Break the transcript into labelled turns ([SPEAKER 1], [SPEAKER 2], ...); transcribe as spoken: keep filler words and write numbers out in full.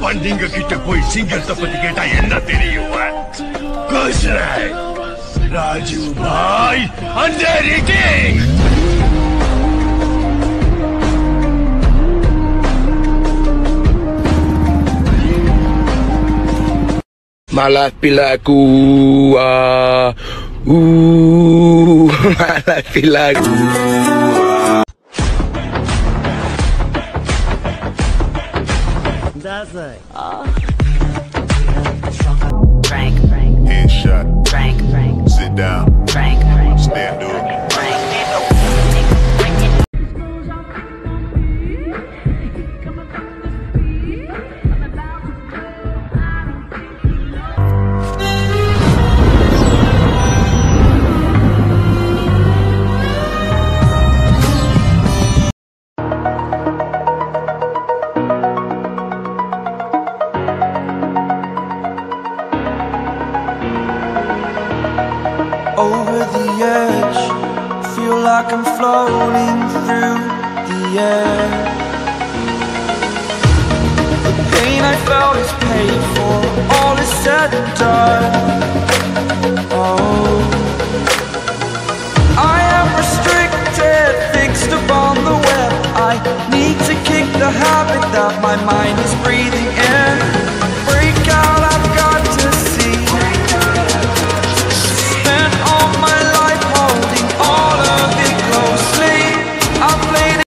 [SPEAKER 1] Japan நீங்க கிட்ட போய் சிங்கத்தை பத்தி கேட்டா என்ன தெரியும்? கோஸ்லை ராஜு பாய் under
[SPEAKER 2] My life be like ooh ah ooh. My life be like ooh.
[SPEAKER 3] That's it.
[SPEAKER 4] Frank, Frank.
[SPEAKER 5] Headshot.
[SPEAKER 4] Frank, Frank.
[SPEAKER 5] Sit down.
[SPEAKER 4] Frank, Frank.
[SPEAKER 5] Stand up.
[SPEAKER 6] Over the edge, feel like I'm floating through the air. The pain I felt is paid for, all is said and done. Oh, I am restricted, fixed upon the web. I need to kick the habit that my mind is breathing in.